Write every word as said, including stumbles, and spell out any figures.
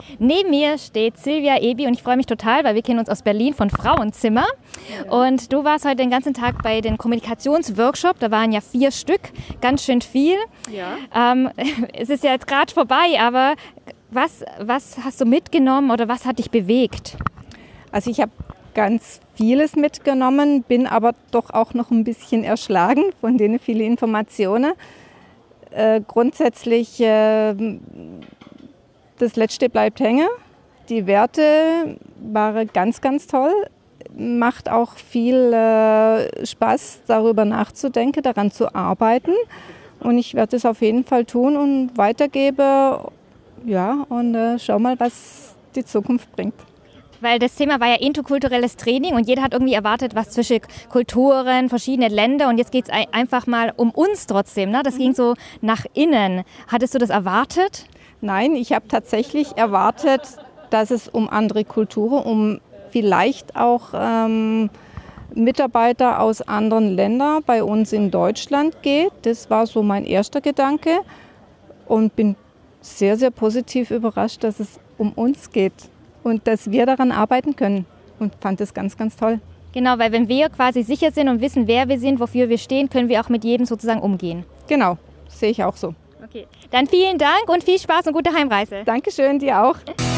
Neben mir steht Silvia Ebi und ich freue mich total, weil wir kennen uns aus Berlin von Frauenzimmer. Ja. Und du warst heute den ganzen Tag bei den Kommunikationsworkshop, da waren ja vier Stück, ganz schön viel. Ja. Ähm, es ist ja jetzt gerade vorbei, aber was, was hast du mitgenommen oder was hat dich bewegt? Also ich habe ganz vieles mitgenommen, bin aber doch auch noch ein bisschen erschlagen von denen vielen Informationen. Äh, grundsätzlich, äh, das Letzte bleibt hängen. Die Werte waren ganz, ganz toll. Macht auch viel äh, Spaß, darüber nachzudenken, daran zu arbeiten. Und ich werde es auf jeden Fall tun und weitergeben. Ja, und äh, schau mal, was die Zukunft bringt. Weil das Thema war ja interkulturelles Training und jeder hat irgendwie erwartet, was zwischen Kulturen, verschiedene Länder und jetzt geht es einfach mal um uns trotzdem. Ne? Das mhm. ging so nach innen. Hattest du das erwartet? Nein, ich habe tatsächlich erwartet, dass es um andere Kulturen, um vielleicht auch ähm, Mitarbeiter aus anderen Ländern bei uns in Deutschland geht. Das war so mein erster Gedanke und bin sehr, sehr positiv überrascht, dass es um uns geht. Und dass wir daran arbeiten können und fand das ganz, ganz toll. Genau, weil wenn wir quasi sicher sind und wissen, wer wir sind, wofür wir stehen, können wir auch mit jedem sozusagen umgehen. Genau, sehe ich auch so. Okay, dann vielen Dank und viel Spaß und gute Heimreise. Dankeschön, dir auch.